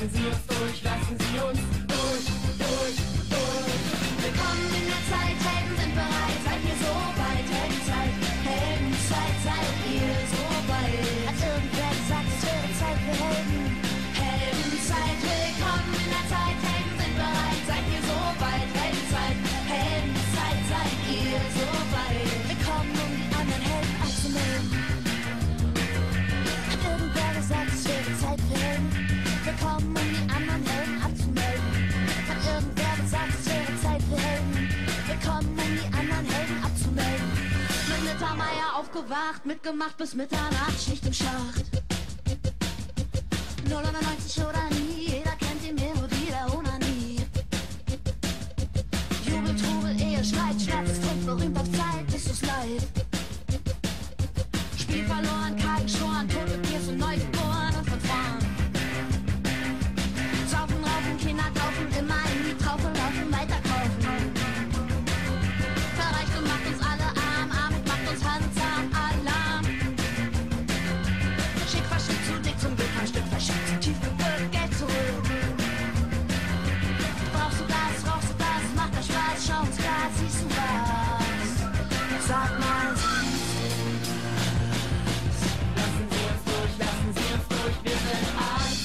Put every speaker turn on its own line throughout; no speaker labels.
lassen Sie uns durch, lassen Sie uns durch. Willkommen in der Zeit, Helden sind bereit, seid ihr so weit, Heldenzeit, Heldenzeit, seid ihr so weit. Hat irgendwer gesagt, es wäre Zeit für Helden? Heldenzeit, willkommen in der Zeit, Helden sind bereit, seid ihr so weit, Heldenzeit, Heldenzeit, seid ihr so weit. Willkommen, um die anderen Helden abzumelden. Hat irgendwer gesagt, es wäre Zeit für Helden? Willkommen, um die anderen Helden abzumelden. Hat irgendwer gesagt, es wäre Zeit für Helden? Willkommen, um die anderen Helden abzumelden. Mit Mittermeier aufgewacht, mitgemacht bis Mitternacht, schlicht im Schacht. 099 oder nie, jeder kennt die Melodie der Onanie. Jubel, Trubel, Ehe, Streit, Schmerz ist Grund, berühmt auf Zeit, bist du's leid. Spiel verloren, Karten schoren, tote Tiers und Neugeboren und von vorn. Saufen, raufen, Kinder kaufen, immer in die Traufe laufen, weiterkaufen. Verreicht und macht uns alle arm, Armut macht uns handsam, Alarm. Schick, verschickt, zu dick, zum Glück, ein Stück verschickt, zu tief gebürgt, Geld zurück. Brauchst du das, rauchst du das, macht das Spaß, schau uns klar, siehst du was? Sag mal, lassen Sie uns durch, wir sind arm.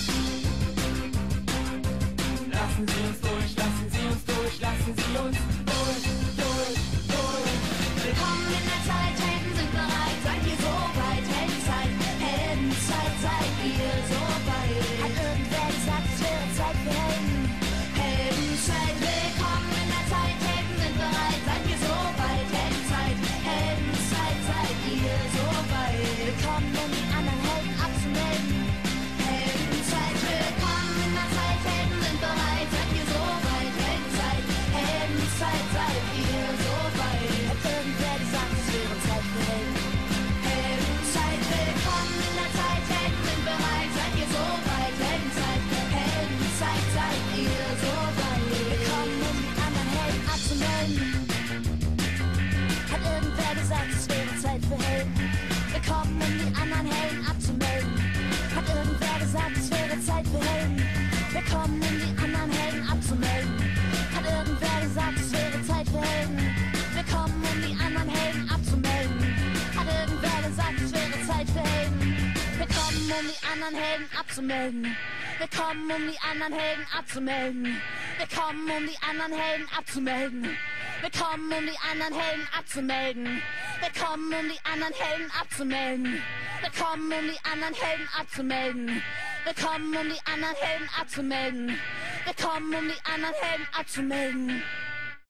Lassen Sie uns durch, lassen Sie uns durch, lassen Sie uns durch. Willkommen in der Zeit, Helden sind bereit, seid ihr so weit, Heldenzeit, Heldenzeit, seid ihr so weit. Hat irgendwer gesagt, es wäre Zeit für Helden? Heldenzeit, willkommen in der Zeit, Helden sind bereit, seid ihr so weit, Heldenzeit, Heldenzeit, seid ihr so weit. Willkommen, um die anderen Helden abzumelden. Heldenzeit, willkommen in der Zeit, Helden sind bereit, seid ihr so weit, Heldenzeit, Heldenzeit, seid ihr so weit. Hat irgendwer gesagt, es wäre Zeit für Helden? Heldenzeit, willkommen in der Zeit, Helden sind bereit, seid ihr so weit, Heldenzeit, Heldenzeit, seid ihr so weit. Willkommen, um die anderen Helden abzumelden. Hat irgendwer gesagt, es wäre Zeit für Helden? Willkommen, um die anderen Helden abzumelden. Hat irgendwer gesagt, es wäre Zeit für Helden? Willkommen, um die anderen Helden abzumelden. Hat irgendwer gesagt, es wäre Zeit für Helden? Willkommen, um die anderen Helden abzumelden. Hat irgendwer gesagt, es wäre Zeit für Helden? Willkommen, um die anderen Helden abzumelden. Willkommen, um die anderen Helden abzumelden. Willkommen, um die anderen Helden abzumelden. Willkommen, um die anderen Helden abzumelden. Willkommen, um die anderen Helden abzumelden. Willkommen, um die anderen Helden abzumelden. Willkommen, um die anderen Helden abzumelden. Willkommen, um die anderen Helden abzumelden.